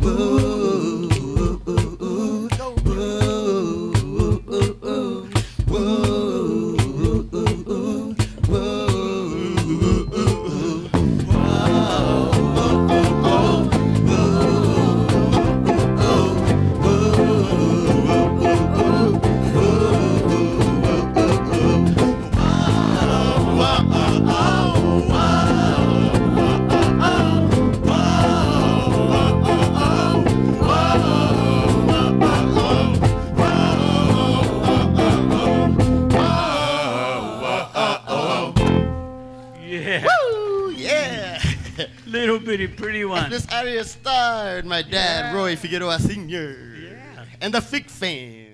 Pretty one. This Aria Star and my dad, Roy Figueroa Sr. Yeah. And the FigFam.